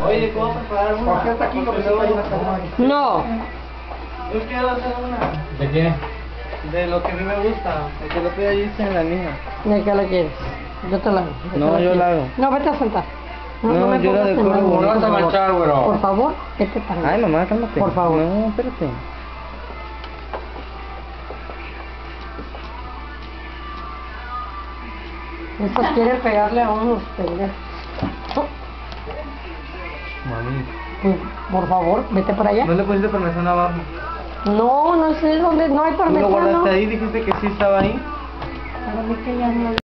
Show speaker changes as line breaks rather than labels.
Oye, ¿cómo preparar una?
¿Por qué está aquí? Lo que se va a ir a tomar.
No.
Yo quiero hacer una.
¿De qué?
De lo que a mí me gusta. Porque lo que yo hice en la mía.
¿De qué la quieres? Yo te la hago.
No, yo la hago.
No, vete a sentar. No me
yo la
pongas en
decoro
mal
bonito.
No vas a
humor.
manchar, güero.
Por favor, ¿qué te parece?
Ay, mamá, cálmate.
Por favor.
No, espérate.
Estos quieren pegarle a unos pendejos.
Mami.
Pues, por favor, vete para allá.
¿No le pusiste parmesano abajo?
No, no sé dónde, no hay
¿Tú lo
parmesano.
guardaste ahí? ¿Dijiste que sí estaba ahí?
Pero vi que ya no